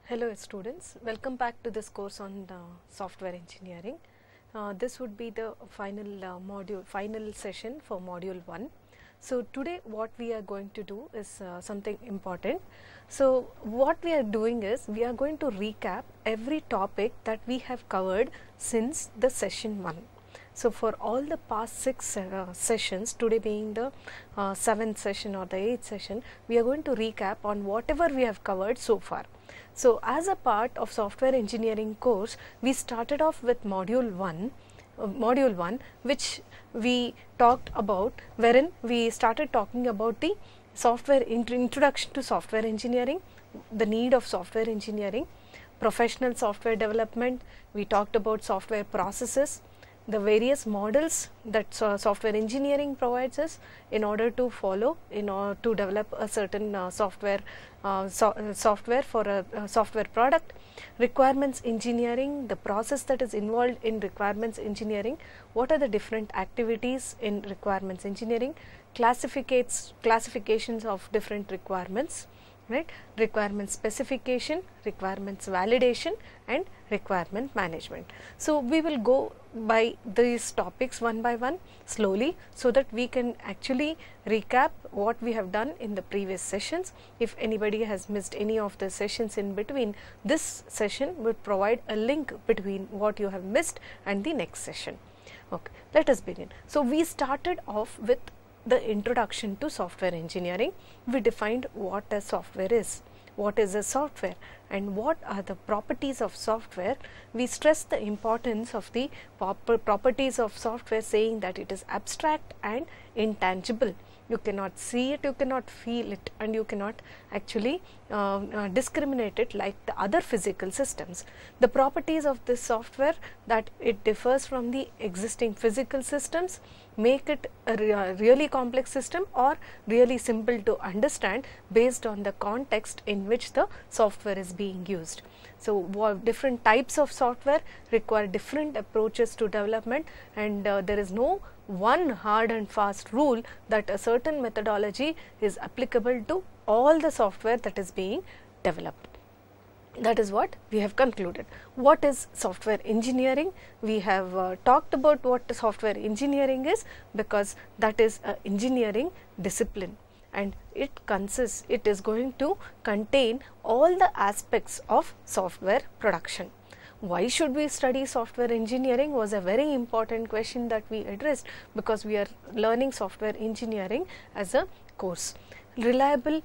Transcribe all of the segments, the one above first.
Hello students, welcome back to this course on software engineering. This would be the final session for module 1. So today what we are going to do is something important. So what we are doing is we are going to recap every topic that we have covered since the session 1. So for all the past 6 sessions, today being the 7th session or the 8th session, we are going to recap on whatever we have covered so far. So as a part of software engineering course, we started off with module 1, which we talked about, wherein we started talking about the software introduction to software engineering, the need of software engineering, professional software development. We talked about software processes, the various models that software engineering provides us in order to follow, in order to develop a certain software for a software product, requirements engineering, the process that is involved in requirements engineering, what are the different activities in requirements engineering, classifications of different requirements, right, requirement specification, requirements validation and requirement management. So we will go by these topics one by one slowly, so that we can actually recap what we have done in the previous sessions. If anybody has missed any of the sessions in between, this session would provide a link between what you have missed and the next session. Okay, let us begin. So we started off with the introduction to software engineering. We defined what a software is, what is a software, and what are the properties of software. We stress the importance of the properties of software, saying that it is abstract and intangible. You cannot see it, you cannot feel it, and you cannot actually discriminate it like the other physical systems. The properties of this software, that it differs from the existing physical systems, make it a really complex system or really simple to understand based on the context in which the software is being used. So different types of software require different approaches to development, and there is no one hard and fast rule that a certain methodology is applicable to all the software that is being developed. That is what we have concluded. What is software engineering? We have talked about what the software engineering is, because that is an engineering discipline, and it is going to contain all the aspects of software production. Why should we study software engineering was a very important question that we addressed, because we are learning software engineering as a course. Reliable,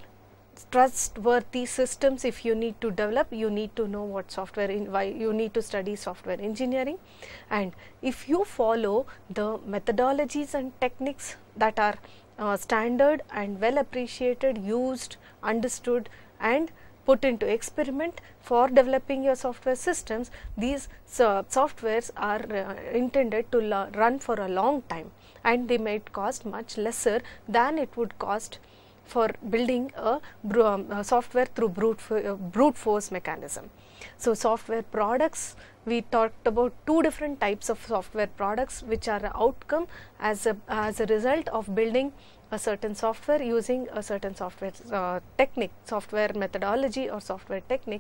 trustworthy systems, if you need to develop, you need to know what why you need to study software engineering. And if you follow the methodologies and techniques that are standard and well appreciated, used, understood and put into experiment for developing your software systems, these softwares are intended to run for a long time, and they might cost much lesser than it would cost for building a software through brute force mechanism. So software products, we talked about two different types of software products, which are an outcome as a result of building a certain software using a certain software technique, software methodology or software technique.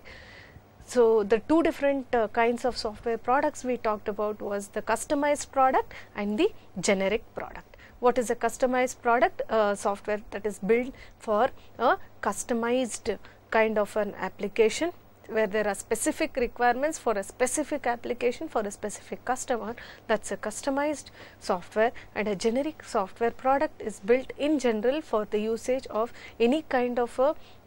So the two different kinds of software products we talked about was the customized product and the generic product. What is a customized product? Software that is built for a customized kind of an application, where there are specific requirements for a specific application for a specific customer. That's a customized software. And a generic software product is built in general for the usage of any kind of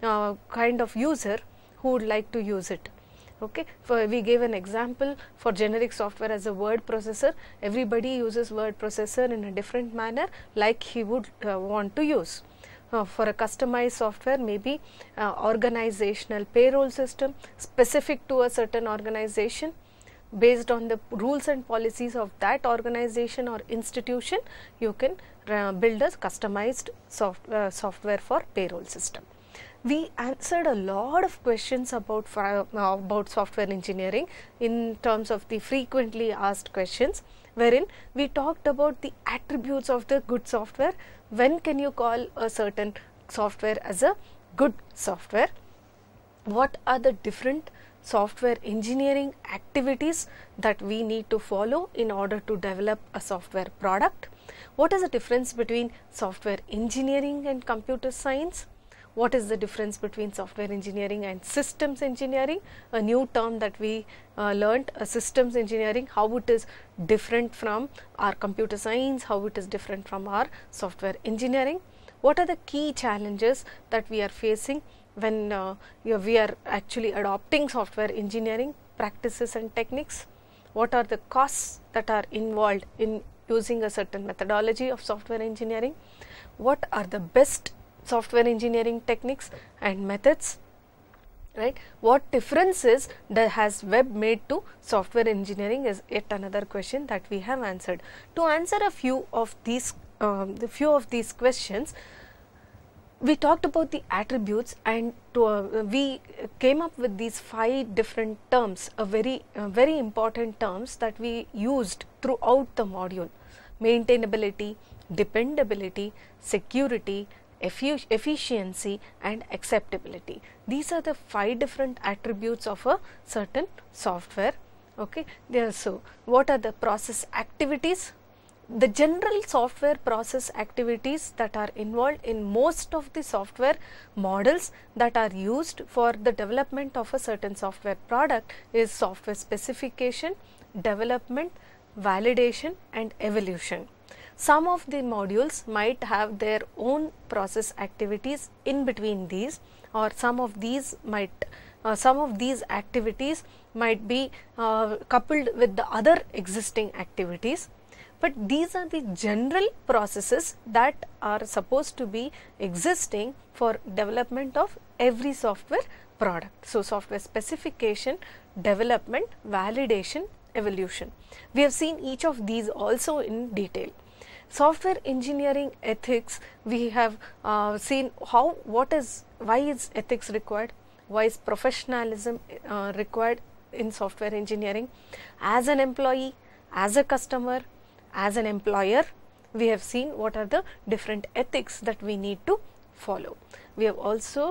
a user who would like to use it. Okay, we gave an example for generic software as a word processor. Everybody uses word processor in a different manner, like he would want to use. For a customized software, maybe organizational payroll system specific to a certain organization, based on the rules and policies of that organization or institution, you can build a customized software for payroll system. We answered a lot of questions about software engineering in terms of the frequently asked questions, wherein we talked about the attributes of the good software. When can you call a certain software as a good software? What are the different software engineering activities that we need to follow in order to develop a software product. What is the difference between software engineering and computer science? What is the difference between software engineering and systems engineering? A new term that we learnt, systems engineering, how it is different from our computer science, how it is different from our software engineering. What are the key challenges that we are facing when we are actually adopting software engineering practices and techniques? What are the costs that are involved in using a certain methodology of software engineering? What are the best software engineering techniques and methods, right? What differences has web made to software engineering is yet another question that we have answered. To answer a few of these questions, we talked about the attributes, and we came up with these 5 different terms, very important terms that we used throughout the module: maintainability, dependability, security, efficiency and acceptability. These are the 5 different attributes of a certain software. Okay. So what are the process activities? The general software process activities that are involved in most of the software models that are used for the development of a certain software product is software specification, development, validation and evolution. Some of the modules might have their own process activities in between these, or some of these activities might be coupled with the other existing activities. But these are the general processes that are supposed to be existing for development of every software product. So, software specification, development, validation, evolution. We have seen each of these also in detail. Software engineering ethics, we have seen why is ethics required, why is professionalism required in software engineering. As an employee, as a customer, as an employer, we have seen what are the different ethics that we need to follow. We have also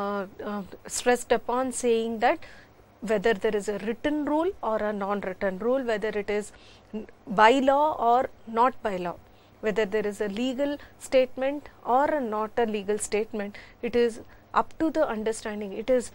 stressed upon saying that whether there is a written rule or a non-written rule, whether it is by law or not by law, whether there is a legal statement or not a legal statement, it is up to the understanding. It is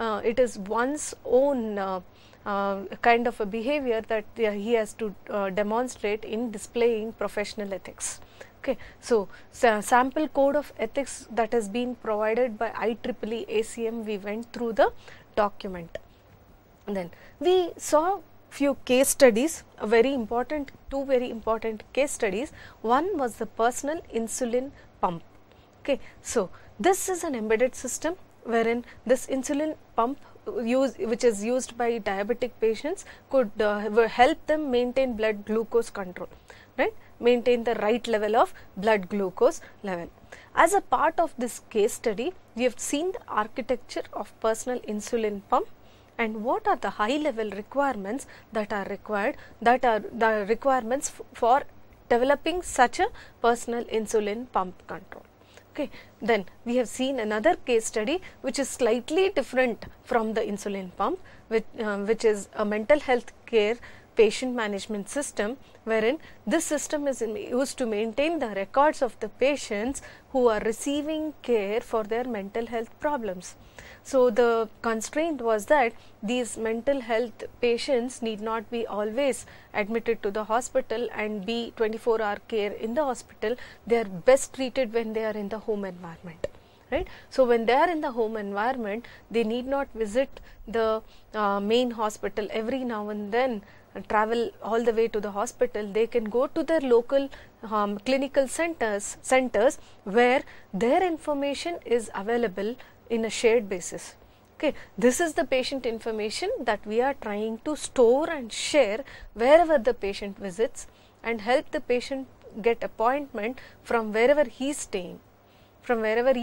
one's own kind of a behavior that he has to demonstrate in displaying professional ethics. Okay. So, sample code of ethics that has been provided by IEEE ACM, we went through the document. And then we saw few case studies, two very important case studies. One was the personal insulin pump. Okay. So, this is an embedded system wherein this insulin pump which is used by diabetic patients could help them maintain blood glucose control, right, maintain the right level of blood glucose level. As a part of this case study, we have seen the architecture of personal insulin pump and what are the high level requirements that are required, that are the requirements for developing such a personal insulin pump control. Okay. Then we have seen another case study which is slightly different from the insulin pump, which is a mental health care patient management system, wherein this system is used to maintain the records of the patients who are receiving care for their mental health problems. So, the constraint was that these mental health patients need not be always admitted to the hospital and be 24-hour care in the hospital. They are best treated when they are in the home environment, right. So, when they are in the home environment, they need not visit the main hospital every now and then, travel all the way to the hospital. They can go to their local clinical centers where their information is available in a shared basis. Okay. This is the patient information that we are trying to store and share wherever the patient visits and help the patient get appointment from wherever he is staying, to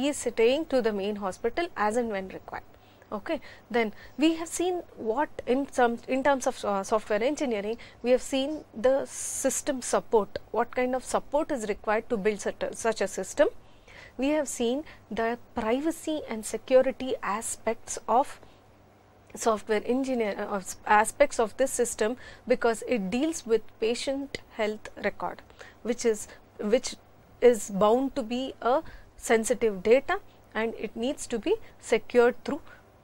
the main hospital as and when required. Okay. Then we have seen what in terms of software engineering, we have seen the system support, what kind of support is required to build such a system. We have seen the privacy and security aspects of software engineer aspects of this system, because it deals with patient health record, which is bound to be a sensitive data, and it needs to be secured through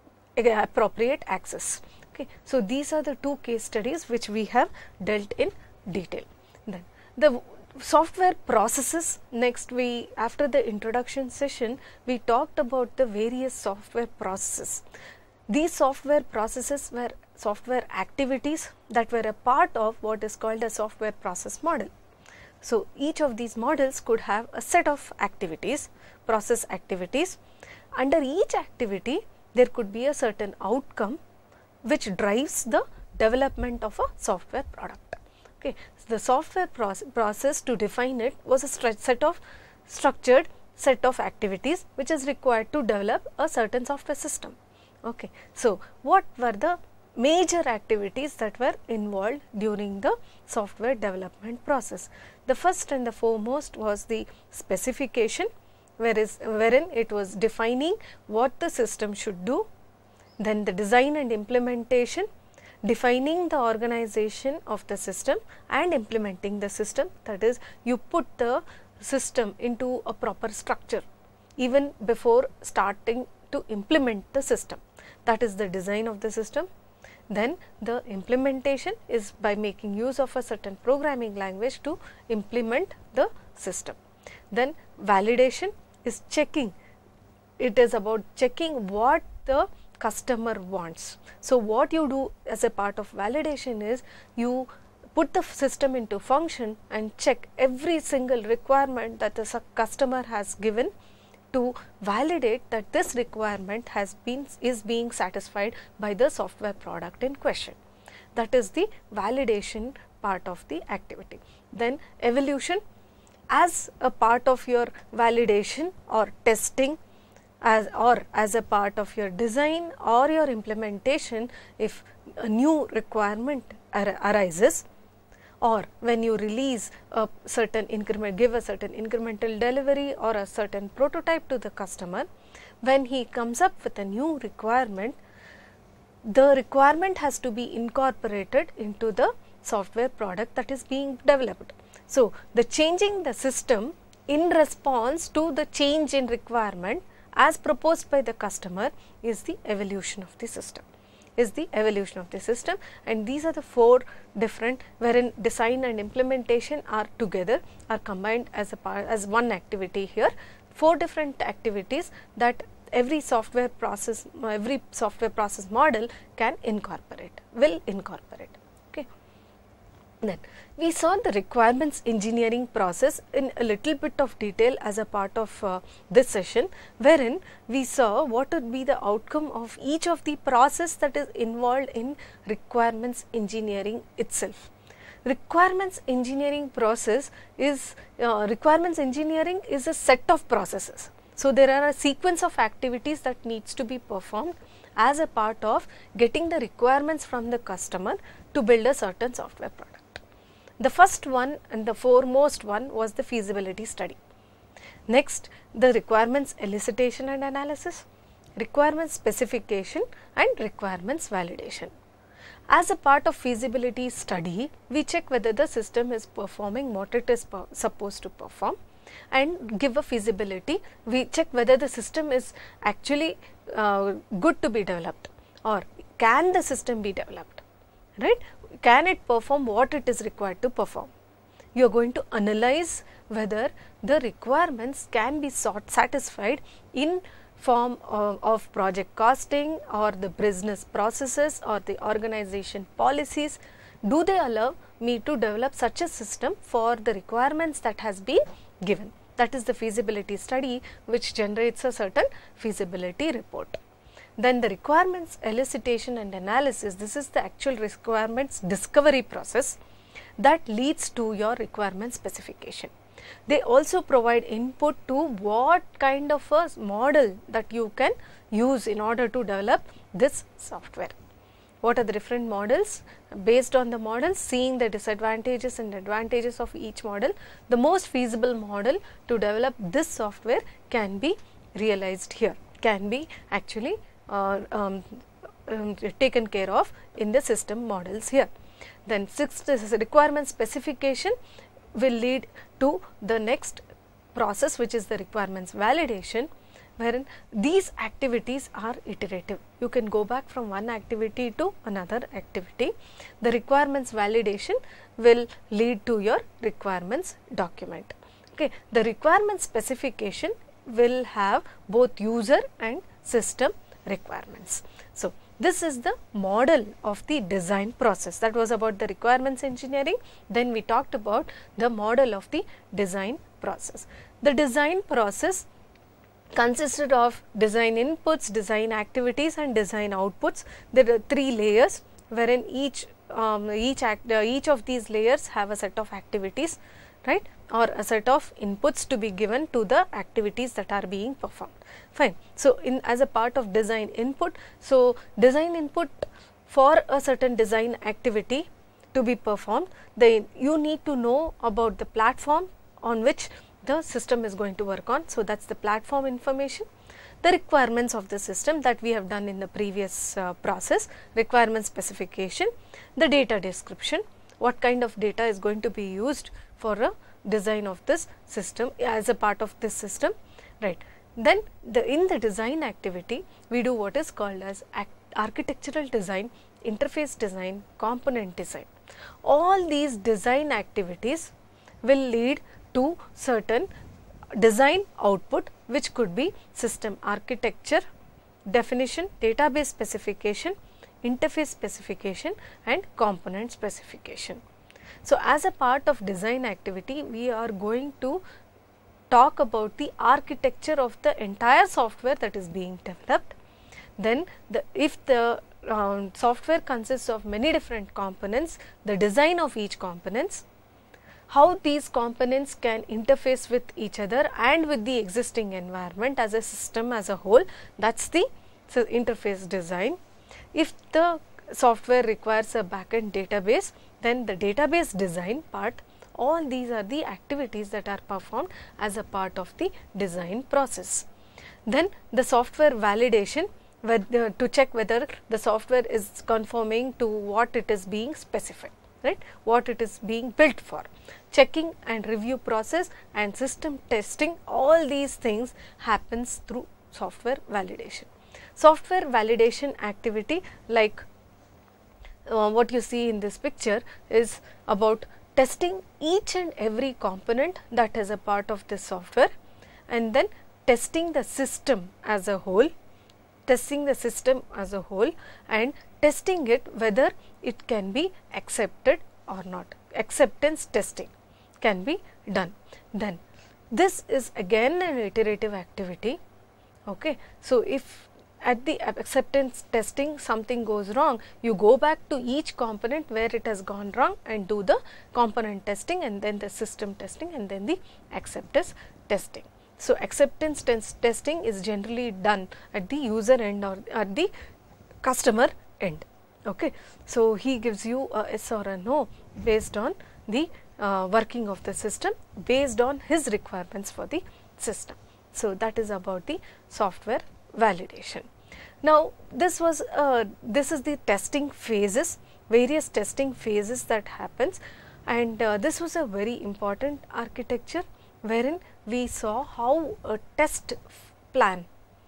appropriate access. Okay. So, these are the two case studies which we have dealt in detail. Then the software processes. Next, after the introduction session, we talked about the various software processes. These software processes were software activities that were a part of what is called a software process model. So, each of these models could have a set of activities, process activities. Under each activity, there could be a certain outcome which drives the development of a software product. Okay. So, the software process, to define it, was a structured set of activities which is required to develop a certain software system. Okay. So, what were the major activities that were involved during the software development process? The first and the foremost was the specification, wherein it was defining what the system should do. Then the design and implementation, defining the organization of the system and implementing the system. That is, you put the system into a proper structure even before starting to implement the system. That is the design of the system. Then the implementation is by making use of a certain programming language to implement the system. Then validation is checking. It is about checking what the customer wants. So, what you do as a part of validation is you put the system into function and check every single requirement that the customer has given to validate that this requirement is being satisfied by the software product in question. That is the validation part of the activity. Then evolution, as a part of your validation or testing, as a part of your design or your implementation, if a new requirement arises, or when you release a certain increment, give a certain incremental delivery or a certain prototype to the customer, when he comes up with a new requirement, the requirement has to be incorporated into the software product that is being developed. So, the changing the system in response to the change in requirement as proposed by the customer is the evolution of the system. And these are the four different, wherein design and implementation are together, are combined as one activity here. Four different activities that every software process model can incorporate, will incorporate. Okay. Then we saw the requirements engineering process in a little bit of detail as a part of this session, wherein we saw what would be the outcome of each of the process that is involved in requirements engineering itself. Requirements engineering process is, requirements engineering is a set of processes. So, there are a sequence of activities that needs to be performed as a part of getting the requirements from the customer to build a certain software product. The first one and the foremost one was the feasibility study. Next, the requirements elicitation and analysis, requirements specification and requirements validation. As a part of feasibility study, we check whether the system is performing what it is supposed to perform, and give a feasibility. We check whether the system is actually good to be developed, or can the system be developed, right? Can it perform what it is required to perform? You are going to analyze whether the requirements can be satisfied in form of project costing or the business processes or the organization policies. Do they allow me to develop such a system for the requirements that has been given? That is the feasibility study, which generates a certain feasibility report. Then the requirements elicitation and analysis, this is the actual requirements discovery process that leads to your requirement specification. They also provide input to what kind of a model that you can use in order to develop this software. What are the different models? Based on the models, seeing the disadvantages and advantages of each model, the most feasible model to develop this software can be realized here, can be actually taken care of in the system models here. Then sixth is requirement specification will lead to the next process, which is the requirements validation, wherein these activities are iterative. You can go back from one activity to another activity. The requirements validation will lead to your requirements document. Okay. The requirement specification will have both user and system requirements. So, this is the model of the design process. That was about the requirements engineering. Then we talked about the model of the design process. The design process consisted of design inputs, design activities and design outputs. There are 3 layers, wherein each of these layers have a set of activities, right, or a set of inputs to be given to the activities that are being performed. Fine. So, as a part of design input, so design input for a certain design activity to be performed, then you need to know about the platform on which the system is going to work on. So, that is the platform information. The requirements of the system that we have done in the previous process, requirement specification, the data description, what kind of data is going to be used for a design of this system as a part of this system, right. Then in the design activity, we do what is called as architectural design, interface design, component design. All these design activities will lead to certain design output, which could be system architecture, definition, database specification, interface specification and component specification. So, as a part of design activity, we are going to talk about the architecture of the entire software that is being developed. Then if the software consists of many different components, the design of each components, how these components can interface with each other and with the existing environment as a system as a whole, that is the interface design. If the software requires a backend database, then the database design part, all these are the activities that are performed as a part of the design process. Then the software validation, to check whether the software is conforming to what it is being specified, right, what it is being built for. Checking and review process and system testing, all these things happens through software validation. Software validation activity, like what you see in this picture, is about testing each and every component that is a part of this software, and then testing the system as a whole, and testing it whether it can be accepted or not. Acceptance testing can be done. Then this is again an iterative activity. Okay. So, if at the acceptance testing something goes wrong, you go back to each component where it has gone wrong and do the component testing, and then the system testing, and then the acceptance testing. So, acceptance testing is generally done at the user end or at the customer end. Okay. So, he gives you a yes or a no based on the working of the system, based on his requirements for the system. So, that is about the software validation. Now, this is the testing phases, various testing phases that happens, and this was a very important architecture, wherein we saw how a test plan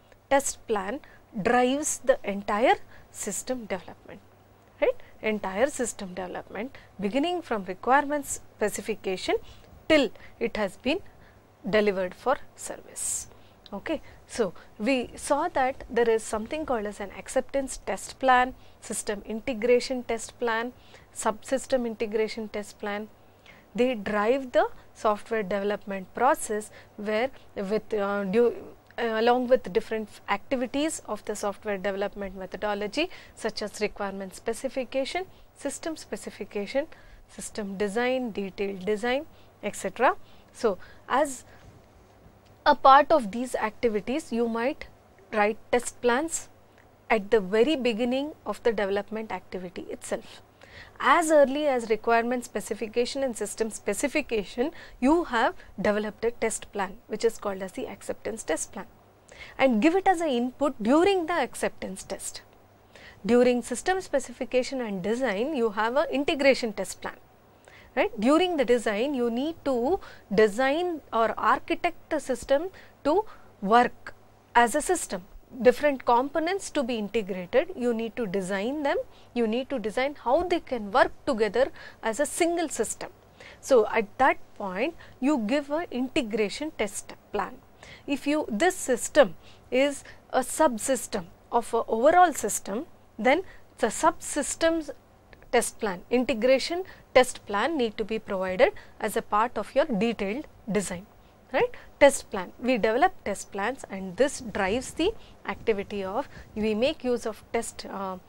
drives the entire system development, right, entire system development beginning from requirements specification till it has been delivered for service. Okay. So, we saw that there is something called as an acceptance test plan, system integration test plan, subsystem integration test plan. They drive the software development process, where with along with different activities of the software development methodology, such as requirement specification, system specification, system design, detailed design, etc. So, as a part of these activities, you might write test plans at the very beginning of the development activity itself. As early as requirement specification and system specification, you have developed a test plan, which is called as the acceptance test plan, and give it as an input during the acceptance test. during system specification and design you have a integration test plan, right. During the design you need to design or architect the system to work as a system. Different components to be integrated, you need to design them, you need to design how they can work together as a single system. So, at that point you give a integration test plan. If this system is a subsystem of a overall system, then the subsystems test plan, integration test plan need to be provided as a part of your detailed design, right. Test plan, we develop test plans and this drives the activity of, we make use of test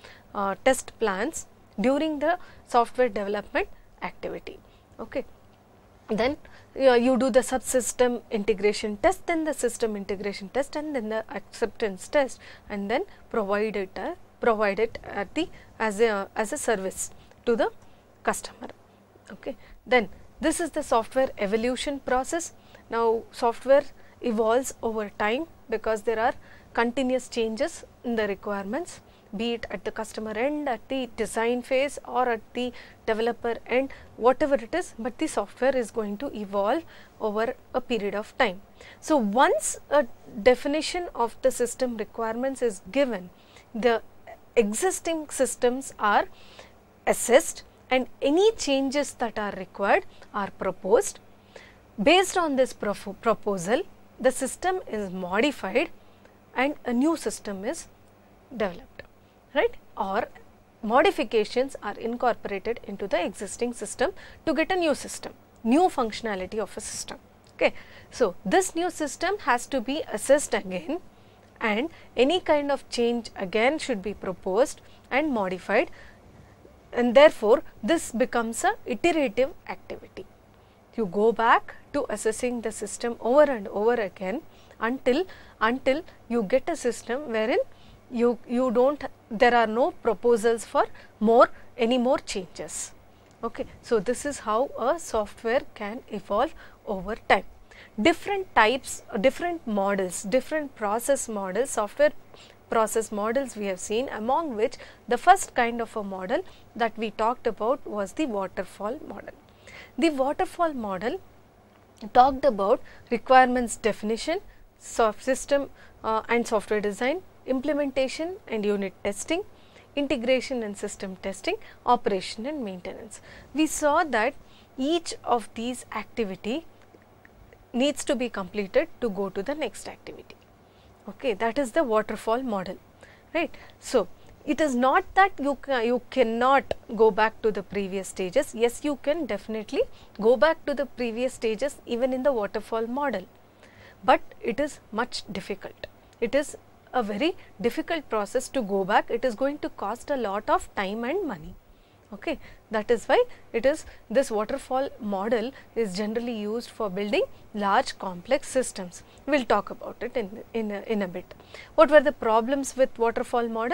plans during the software development activity. Okay. Then you do the subsystem integration test, then the system integration test, and then the acceptance test, and then provide it at the as a service to the customer. Okay. Then this is the software evolution process. Now, software evolves over time because there are continuous changes in the requirements, be it at the customer end, at the design phase or at the developer end, whatever it is, but the software is going to evolve over a period of time. So, once a definition of the system requirements is given, the existing systems are assessed and any changes that are required are proposed. Based on this proposal, the system is modified and a new system is developed, right, or modifications are incorporated into the existing system to get a new system, new functionality of a system. Okay. So, this new system has to be assessed again and any kind of change again should be proposed and modified, and therefore, this becomes a iterative activity. You go back to assessing the system over and over again until you get a system wherein there are no proposals for any more changes. Okay. So, this is how a software can evolve over time. Different types, different models, different process models, software process models we have seen, among which the first kind of a model that we talked about was the waterfall model. The waterfall model talked about requirements definition, system and software design, implementation and unit testing, integration and system testing, operation and maintenance. We saw that each of these activity needs to be completed to go to the next activity. Okay, that is the waterfall model, right. So, it is not that you cannot go back to the previous stages. Yes, you can definitely go back to the previous stages even in the waterfall model, but it is much difficult. It is a very difficult process to go back. It is going to cost a lot of time and money. Okay. That is why this waterfall model is generally used for building large complex systems. We will talk about it in a bit. What were the problems with waterfall model?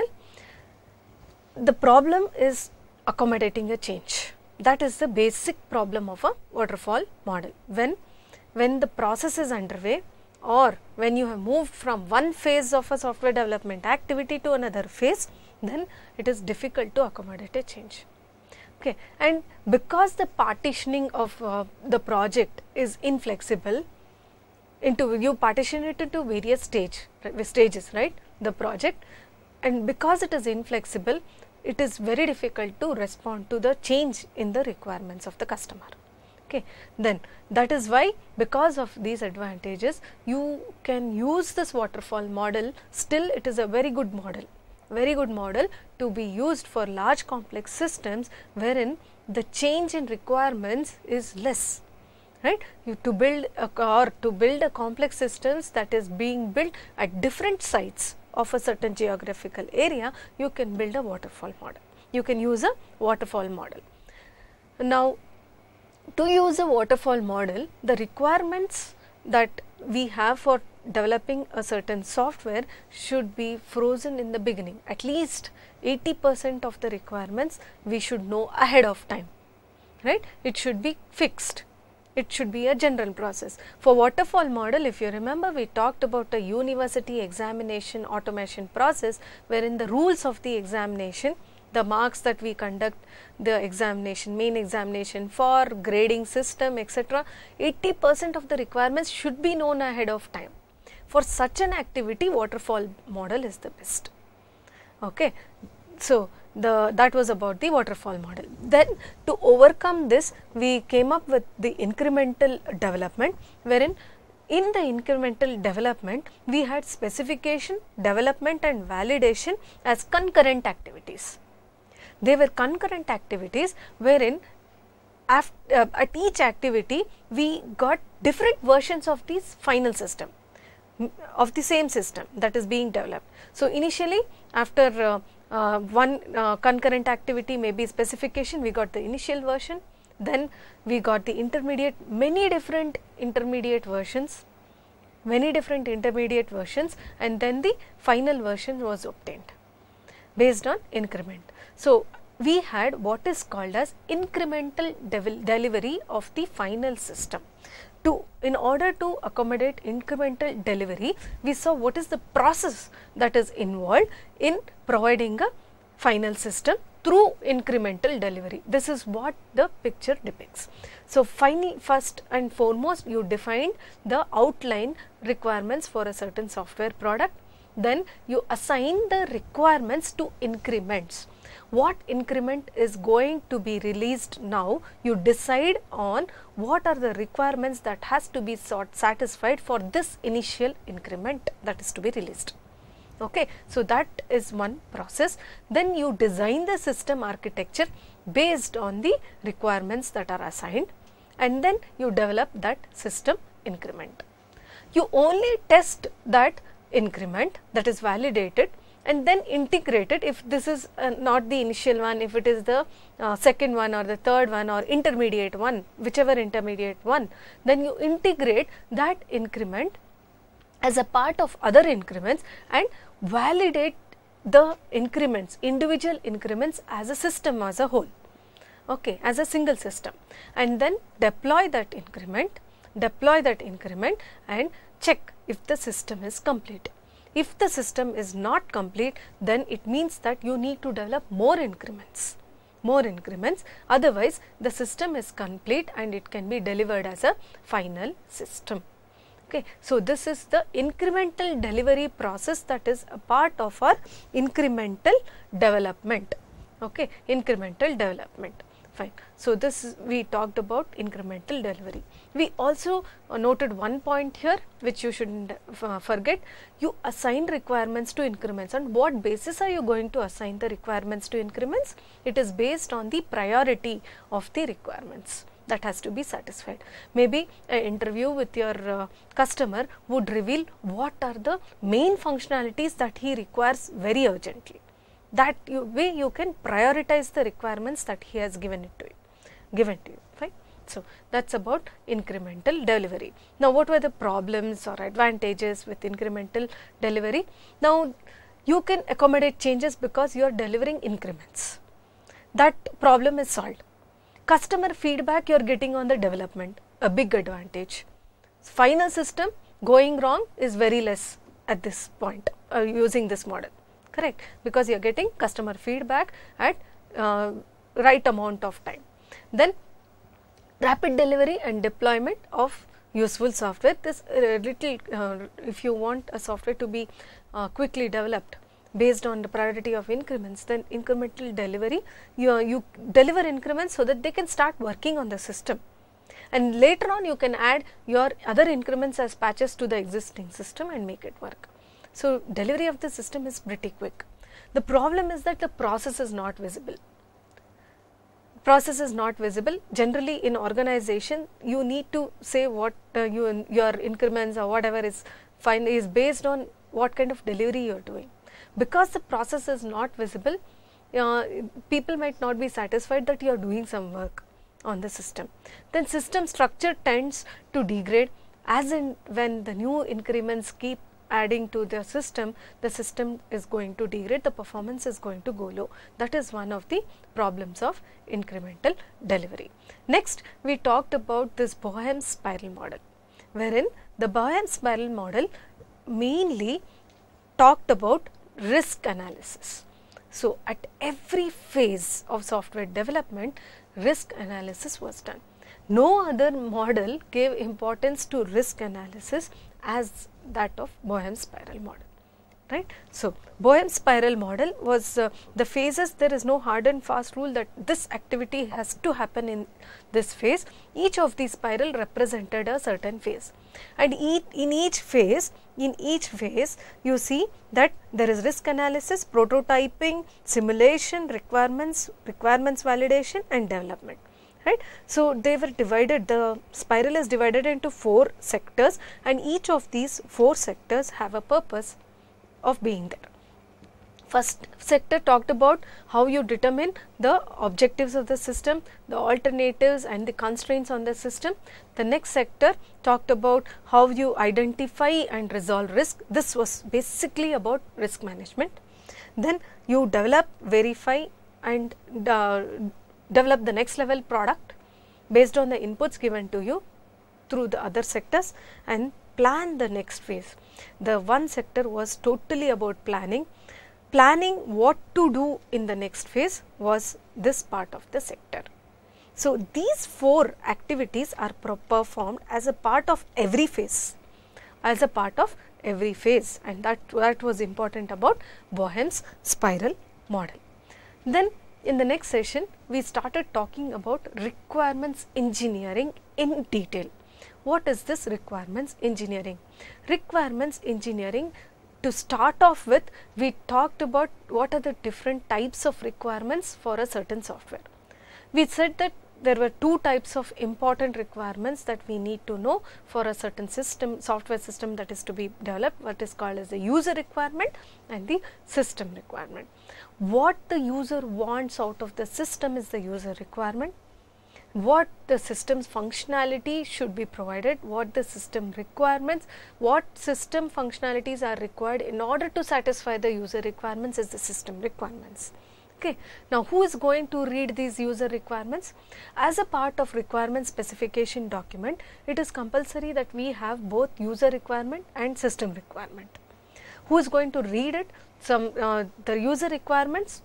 The problem is accommodating a change. That is the basic problem of a waterfall model. When the process is underway or when you have moved from one phase of a software development activity to another phase, then it is difficult to accommodate a change. Okay. And because the partitioning of the project is inflexible, you partition it into various stages, right, the project, and because it is inflexible, it is very difficult to respond to the change in the requirements of the customer. Okay. Then that is why, because of these advantages, you can use this waterfall model. Still, it is a very good model to be used for large complex systems wherein the change in requirements is less, right. To build a complex systems that is being built at different sites of a certain geographical area, you can build a waterfall model. You can use a waterfall model. Now, to use a waterfall model, the requirements that we have for developing a certain software should be frozen in the beginning. At least 80% of the requirements we should know ahead of time, right. It should be fixed. it should be a general process. For waterfall model, if you remember, we talked about a university examination automation process, wherein the rules of the examination, the marks that we conduct the examination, main examination for grading system, etc., 80% of the requirements should be known ahead of time. For such an activity, waterfall model is the best. Okay. So, that was about the waterfall model. Then to overcome this, we came up with the incremental development, wherein in the incremental development, we had specification, development and validation as concurrent activities. They were concurrent activities wherein at each activity, we got different versions of this final system, of the same system that is being developed. So, initially after one concurrent activity, maybe specification, we got the initial version, then we got the intermediate, many different intermediate versions, and then the final version was obtained based on increment. So, we had what is called as incremental delivery of the final system. In order to accommodate incremental delivery, we saw what is the process that is involved in providing a final system through incremental delivery. This is what the picture depicts. So, first and foremost, you defined the outline requirements for a certain software product, then you assign the requirements to increments. What increment is going to be released now, you decide on what are the requirements that has to be satisfied for this initial increment that is to be released. Okay. So, that is one process. Then you design the system architecture based on the requirements that are assigned, and then you develop that system increment. You only test that increment, that is validated, and then integrate it if this is not the initial one, if it is the second one or the third one or intermediate one, whichever intermediate one, then you integrate that increment as a part of other increments and validate the increments, individual increments as a system as a whole, okay, as a single system, and then deploy that increment and check if the system is complete. If the system is not complete, then it means that you need to develop more increments, otherwise the system is complete and it can be delivered as a final system. Okay. So, this is the incremental delivery process that is a part of our incremental development. Okay. Incremental development. Fine. So, this we talked about incremental delivery. We also noted one point here which you shouldn't forget. You assign requirements to increments. On what basis are you going to assign the requirements to increments? It is based on the priority of the requirements that has to be satisfied. Maybe an interview with your customer would reveal what are the main functionalities that he requires very urgently. That way you can prioritize the requirements that he has given to you, fine. So, that is about incremental delivery. Now, what were the problems or advantages with incremental delivery? Now, you can accommodate changes because you are delivering increments. That problem is solved. Customer feedback you are getting on the development, a big advantage. Final system going wrong is very less at this point using this model. Correct, because you are getting customer feedback at right amount of time. Then rapid delivery and deployment of useful software. This if you want a software to be quickly developed based on the priority of increments, then incremental delivery, you deliver increments so that they can start working on the system, and later on you can add your other increments as patches to the existing system and make it work. So, delivery of the system is pretty quick. The problem is that the process is not visible. Generally in organization, you need to say what your increments or whatever is based on what kind of delivery you are doing. Because the process is not visible, people might not be satisfied that you are doing some work on the system. Then system structure tends to degrade as in when the new increments keep adding to the system is going to degrade, the performance is going to go low. That is one of the problems of incremental delivery. Next, we talked about this Bohm's spiral model, wherein the Bohm's spiral model mainly talked about risk analysis. So, at every phase of software development, risk analysis was done. No other model gave importance to risk analysis as that of Bohm's spiral model, right. So, Bohm's spiral model was the phases, there is no hard and fast rule that this activity has to happen in this phase. Each of these spiral represented a certain phase, and in each phase you see that there is risk analysis, prototyping, simulation, requirements validation and development. Right. So, they were divided, the spiral is divided into 4 sectors, and each of these 4 sectors have a purpose of being there. First sector talked about how you determine the objectives of the system, the alternatives and the constraints on the system. The next sector talked about how you identify and resolve risk. This was basically about risk management. Then you develop, verify and develop the next level product based on the inputs given to you through the other sectors, and plan the next phase. The one sector was totally about planning. Planning what to do in the next phase was this part of the sector. So, these 4 activities are performed as a part of every phase, and that was important about Bohm's spiral model. Then in the next session, we started talking about requirements engineering in detail. What is this requirements engineering? Requirements engineering, to start off with, we talked about what are the different types of requirements for a certain software. We said that there were 2 types of important requirements that we need to know for a certain system, software system that is to be developed, what is called as the user requirement and the system requirement. What the user wants out of the system is the user requirement. What the system's functionality should be provided, what the system requirements, what system functionalities are required in order to satisfy the user requirements is the system requirements. Okay. Now, who is going to read these user requirements? As a part of requirement specification document, it is compulsory that we have both user requirement and system requirement. Who is going to read it? The user requirements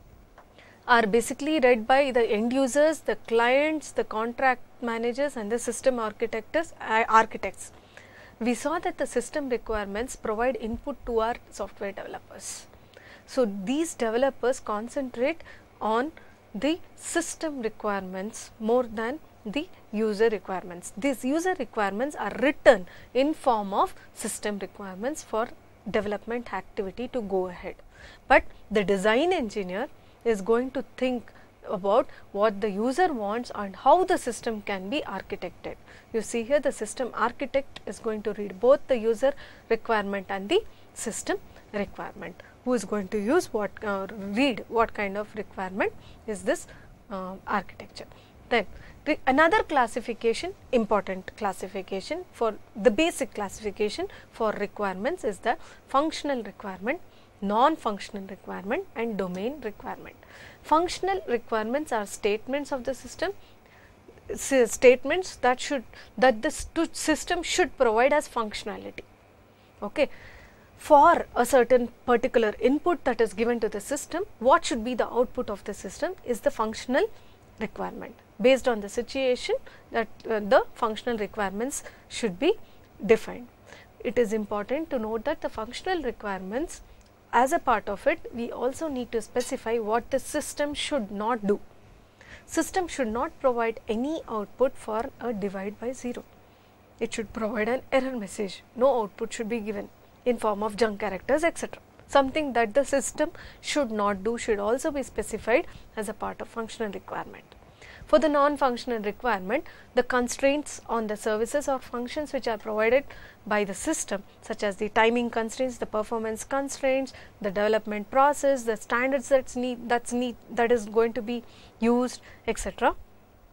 are basically read by the end users, the clients, the contract managers and the system architects. We saw that the system requirements provide input to our software developers. So, these developers concentrate on the system requirements more than the user requirements. These user requirements are written in form of system requirements for development activity to go ahead. But the design engineer is going to think about what the user wants and how the system can be architected. You see here the system architect is going to read both the user requirement and the system requirement. Who is going to use what, read what kind of requirement is this architecture. Then another classification, important classification for the basic classification for requirements is the functional requirement, non-functional requirement and domain requirement. Functional requirements are statements of the system, statements that the system should provide as functionality. Okay. For a certain particular input that is given to the system, what should be the output of the system is the functional requirement. Based on the situation that the functional requirements should be defined. It is important to note that the functional requirements, as a part of it, we also need to specify what the system should not do. System should not provide any output for a divide by 0. It should provide an error message. No output should be given in form of junk characters, etc. Something that the system should not do should also be specified as a part of functional requirement. For the non-functional requirement, the constraints on the services or functions which are provided by the system, such as the timing constraints, the performance constraints, the development process, the standards that is going to be used, etc.,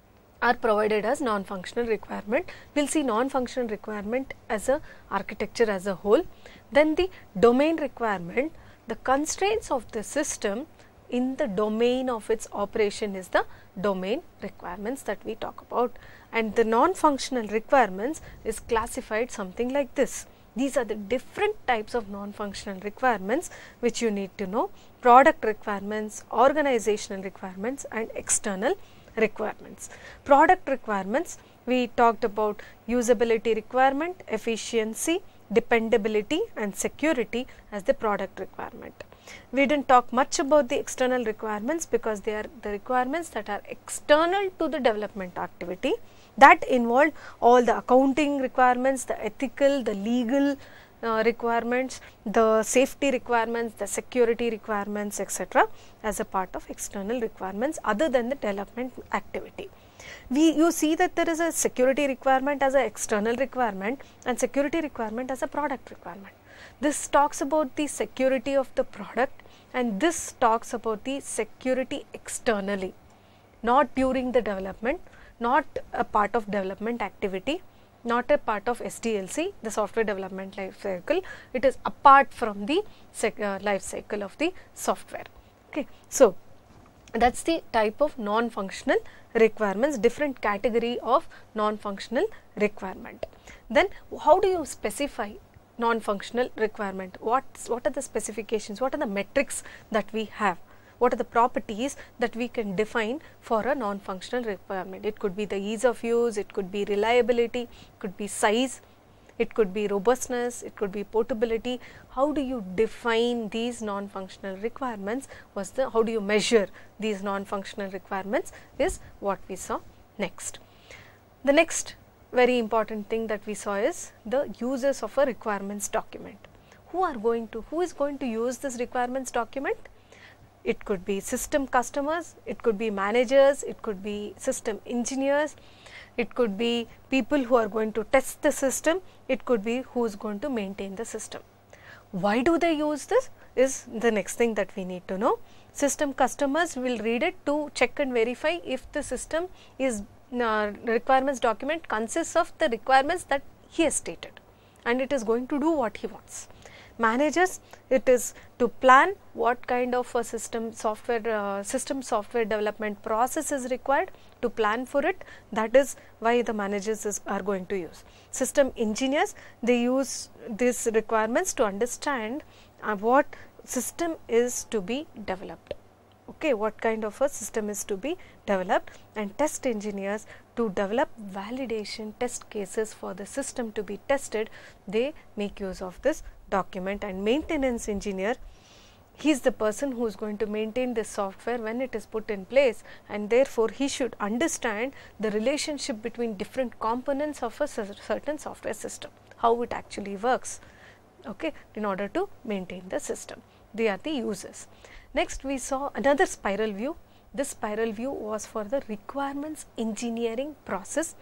are provided as non-functional requirement. We will see non-functional requirement as a architecture as a whole. Then the domain requirement, the constraints of the system in the domain of its operation is the domain requirements that we talk about, and the non-functional requirements is classified something like this. These are the different types of non-functional requirements which you need to know: product requirements, organizational requirements and external requirements. Product requirements, we talked about usability requirement, efficiency, dependability and security as the product requirement. We did not talk much about the external requirements because they are the requirements that are external to the development activity, that involved all the accounting requirements, the ethical, the legal requirements, the safety requirements, the security requirements, etc. as a part of external requirements other than the development activity. You see that there is a security requirement as an external requirement and security requirement as a product requirement. This talks about the security of the product and this talks about the security externally, not during the development, not a part of development activity, not a part of SDLC, the software development life cycle. It is apart from the life cycle of the software. Okay. So, that is the type of non-functional requirements, different category of non-functional requirement. Then how do you specify non-functional requirement? What are the specifications, what are the metrics that we have? What are the properties that we can define for a non-functional requirement? It could be the ease of use, it could be reliability, it could be size, it could be robustness, it could be portability. How do you define these non-functional requirements? How do you measure these non-functional requirements is what we saw next. The next very important thing that we saw is the uses of a requirements document. Who is going to use this requirements document? It could be system customers, it could be managers, it could be system engineers, it could be people who are going to test the system, it could be who is going to maintain the system. Why do they use this is the next thing that we need to know. System customers will read it to check and verify if the system is requirements document consists of the requirements that he has stated and it is going to do what he wants. Managers, it is to plan what kind of a system software development process is required, to plan for it. That is why the managers are going to use. System engineers, they use these requirements to understand what system is to be developed. Okay, what kind of a system is to be developed, and test engineers to develop validation test cases for the system to be tested. They make use of this document. And maintenance engineer, he is the person who is going to maintain this software when it is put in place, and therefore he should understand the relationship between different components of a certain software system, how it actually works, okay, in order to maintain the system. They are the users. Next we saw another spiral view. This spiral view was for the requirements engineering process.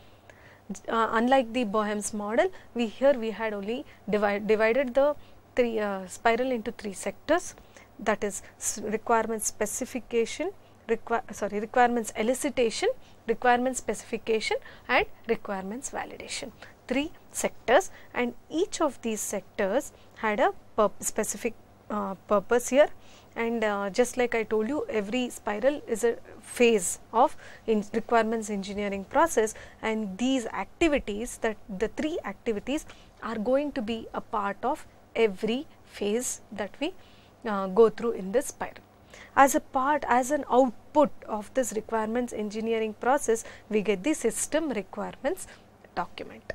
Unlike the Boehm's model, we had only divided the spiral into three sectors, that is requirement specification, requirements elicitation, requirement specification and requirements validation. Three sectors, and each of these sectors had a specific purpose here. And just like I told you, every spiral is a phase of requirements engineering process, and these activities, that the three activities are going to be a part of every phase that we go through in this spiral. As an output of this requirements engineering process, we get the system requirements document.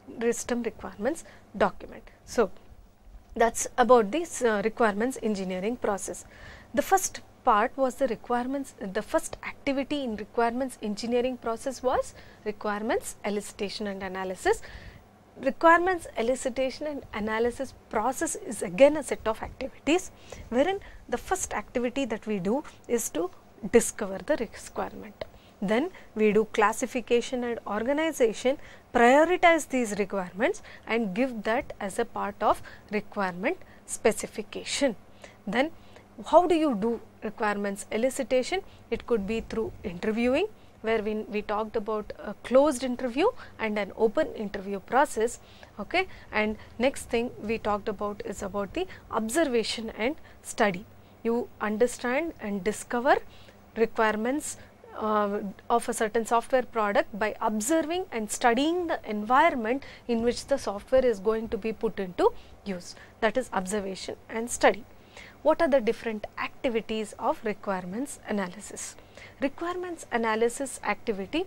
So, that is about this requirements engineering process. The first part was the first activity in requirements engineering process was requirements elicitation and analysis. Requirements elicitation and analysis process is again a set of activities, wherein the first activity that we do is to discover the requirement. Then we do classification and organization, prioritize these requirements and give that as a part of requirement specification. Then how do you do requirements elicitation? It could be through interviewing, where we talked about a closed interview and an open interview process. Okay, and next thing we talked about is about the observation and study. You understand and discover requirements of a certain software product by observing and studying the environment in which the software is going to be put into use. That is observation and study. What are the different activities of requirements analysis? Requirements analysis activity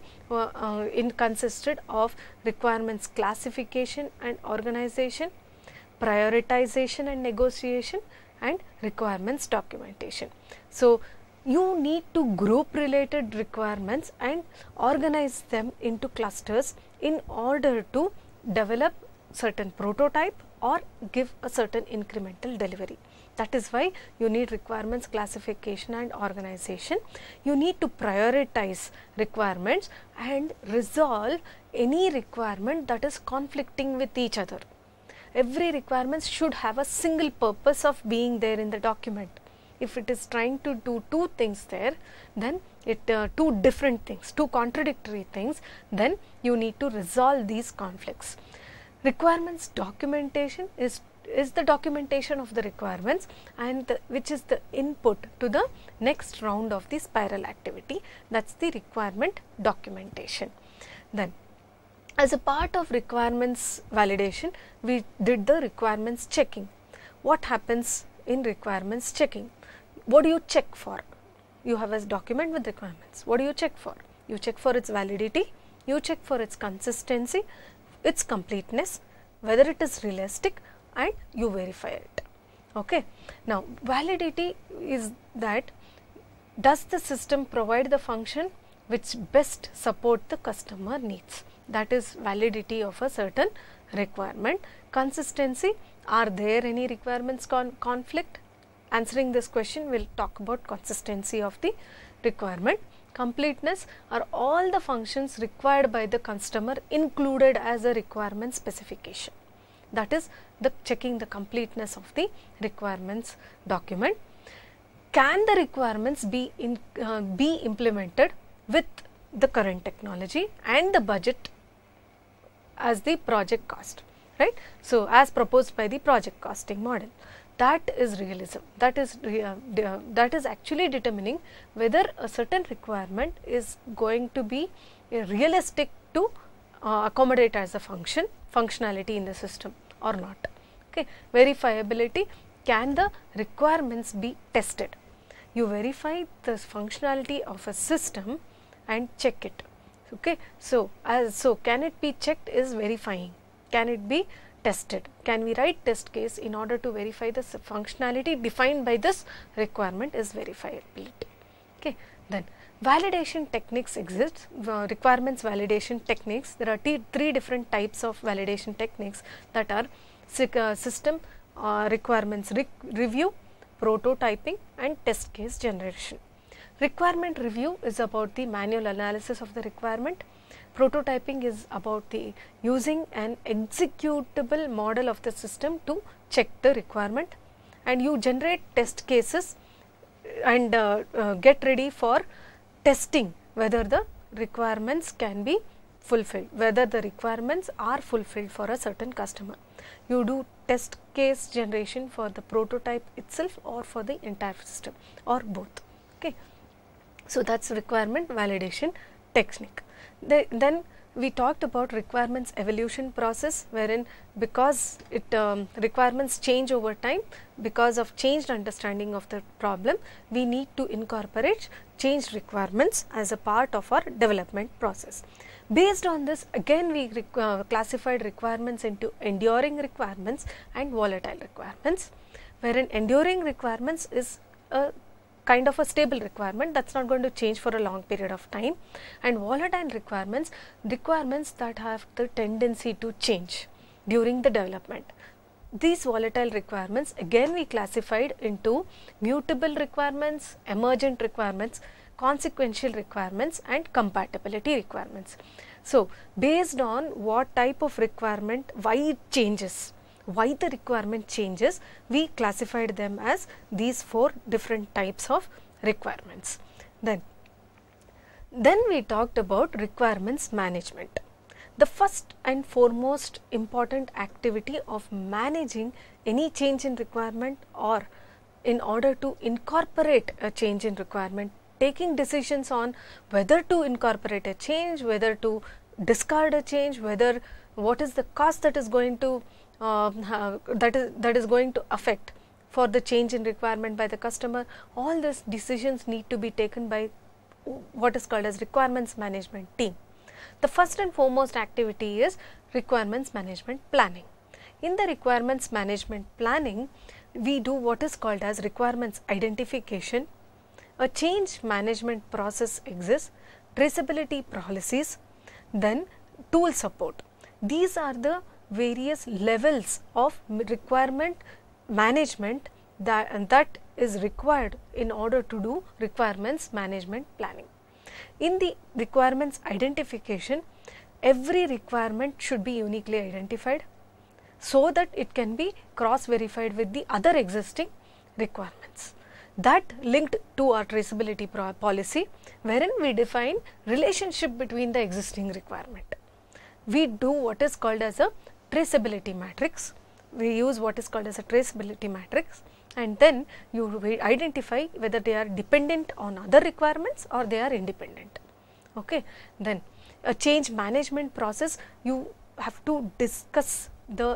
consisted of requirements classification and organization, prioritization and negotiation, and requirements documentation. So, you need to group related requirements and organize them into clusters in order to develop certain prototype or give a certain incremental delivery. That is why you need requirements classification and organization. You need to prioritize requirements and resolve any requirement that is conflicting with each other. Every requirement should have a single purpose of being there in the document. If it is trying to do two things there, then two different things, two contradictory things, then you need to resolve these conflicts. Requirements documentation is the documentation of the requirements, and which is the input to the next round of the spiral activity. That is the requirement documentation. Then as a part of requirements validation, we did the requirements checking. What happens in requirements checking? What do you check for? You have a document with requirements. What do you check for? You check for its validity, you check for its consistency, its completeness, whether it is realistic, and you verify it. Okay. Now, validity is that does the system provide the function which best support the customer needs? That is validity of a certain requirement. Consistency, are there any requirements conflict? Answering this question, we will talk about consistency of the requirement. Completeness, are all the functions required by the customer included as a requirement specification? That is the checking the completeness of the requirements document. Can the requirements be implemented with the current technology and the budget as the project cost, right? So, as proposed by the project costing model. That is realism. That is actually determining whether a certain requirement is going to be realistic to accommodate as a functionality in the system or not. Okay. Verifiability, can the requirements be tested? You verify the functionality of a system and check it. Okay. So, can it be checked is verifying. Can it be tested? Can we write test case in order to verify the functionality defined by this requirement is verifiability. Okay. Then validation techniques exist, requirements validation techniques. There are three different types of validation techniques, that are system requirements review, prototyping, and test case generation. Requirement review is about the manual analysis of the requirement. Prototyping is about the using an executable model of the system to check the requirement, and you generate test cases and get ready for testing whether the requirements can be fulfilled, whether the requirements are fulfilled for a certain customer. You do test case generation for the prototype itself or for the entire system or both. Okay. So, that is requirement validation technique. Then we talked about requirements evolution process, wherein because requirements change over time, because of changed understanding of the problem, we need to incorporate changed requirements as a part of our development process. Based on this, again we classified requirements into enduring requirements and volatile requirements, wherein enduring requirements is a kind of a stable requirement that is not going to change for a long period of time, and volatile requirements that have the tendency to change during the development. These volatile requirements again we classified into mutable requirements, emergent requirements, consequential requirements, and compatibility requirements. So, based on what type of requirement, why it changes, why the requirement changes, we classified them as these 4 different types of requirements. Then Then we talked about requirements management. The first and foremost important activity of managing any change in requirement, or in order to incorporate a change in requirement, taking decisions on whether to incorporate a change, whether to discard a change, whether what is the cost that is going to that is going to affect for the change in requirement by the customer. All these decisions need to be taken by what is called as requirements management team. The first and foremost activity is requirements management planning. In the requirements management planning, we do what is called as requirements identification. A change management process exists, traceability policies, then tool support. These are the various levels of requirement management that is required in order to do requirements management planning. In the requirements identification, every requirement should be uniquely identified so that it can be cross verified with the other existing requirements. That linked to our traceability policy, wherein we define relationship between the existing requirement. We do what is called as a traceability matrix. We use what is called as a traceability matrix, and then you identify whether they are dependent on other requirements or they are independent. Okay. Then a change management process, you have to discuss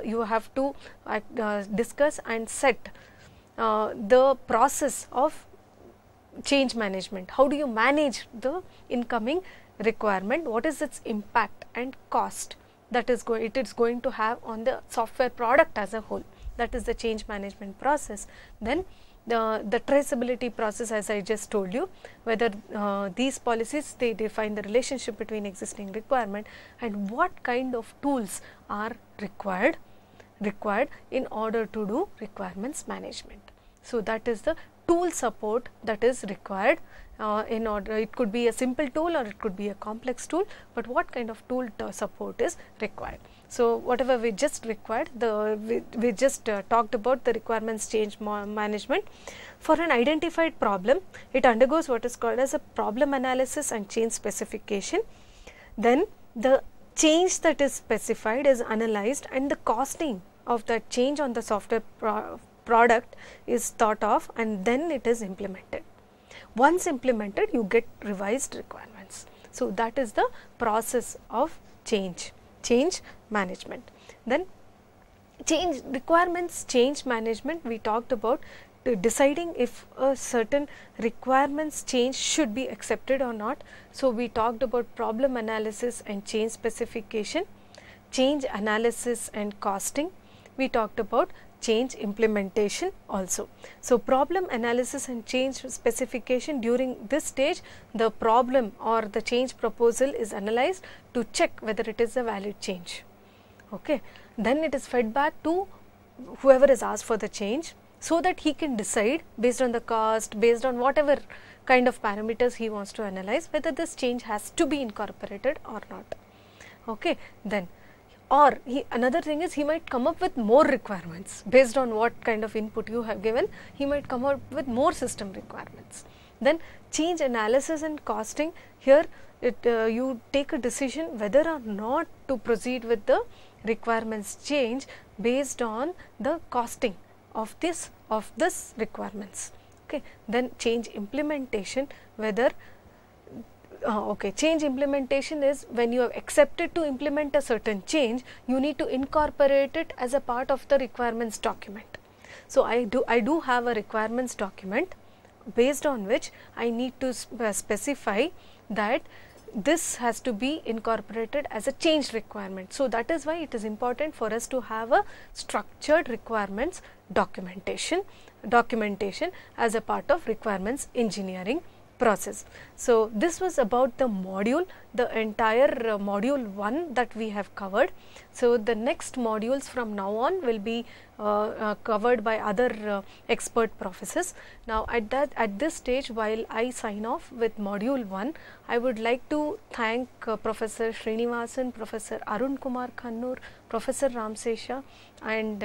discuss and set the process of change management. How do you manage the incoming requirement? What is its impact and cost that is it is going to have on the software product as a whole? That is the change management process. Then the traceability process, as I just told you, whether these policies, they define the relationship between existing requirement and what kind of tools are required in order to do requirements management. So that is the tool support that is required in order. It could be a simple tool or it could be a complex tool, but what kind of tool support is required. So whatever we just required, we just talked about the requirements change management. For an identified problem, it undergoes what is called as a problem analysis and change specification. Then the change that is specified is analyzed and the costing of that change on the software product is thought of, and then it is implemented. Once implemented, you get revised requirements. So that is the process of change management. Then requirements change management, we talked about deciding if a certain requirements change should be accepted or not. So we talked about problem analysis and change specification, change analysis and costing. We talked about change implementation also. So problem analysis and change specification, during this stage the problem or the change proposal is analyzed to check whether it is a valid change. Okay. Then it is fed back to whoever is asked for the change, so that he can decide based on the cost, based on whatever kind of parameters he wants to analyze, whether this change has to be incorporated or not. Okay. Then another thing is, he might come up with more requirements based on what kind of input you have given. He might come up with more system requirements. Then change analysis and costing, here you take a decision whether or not to proceed with the requirements change based on the costing of this requirements. Okay. Then change implementation, whether change implementation is when you have accepted to implement a certain change, you need to incorporate it as a part of the requirements document. So I do have a requirements document based on which I need to specify that this has to be incorporated as a change requirement. So that is why it is important for us to have a structured requirements documentation as a part of requirements engineering process. So this was about the module, the entire module 1 that we have covered. So the next modules from now on will be covered by other expert professors. Now at this stage, while I sign off with module 1, I would like to thank Professor Srinivasan, Professor Arun Kumar Kannur, Professor Ramsesha and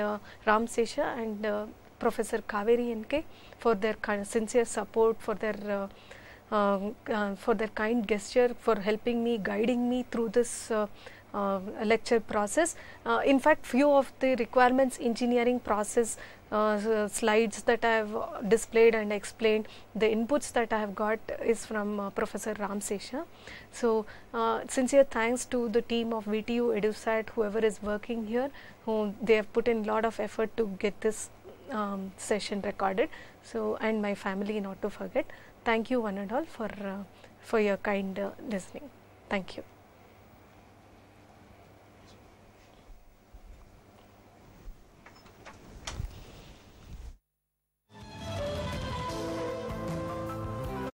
Professor Kaveri NK for their sincere support, for their for their kind gesture, for helping me, guiding me through this lecture process. In fact, few of the requirements engineering process slides that I have displayed and explained, the inputs that I have got is from Professor Ram Sesha. So, sincere thanks to the team of VTU, EduSat, whoever is working here, who they have put in lot of effort to get this session recorded. So, and my family not to forget. Thank you one and all for your kind listening. Thank you.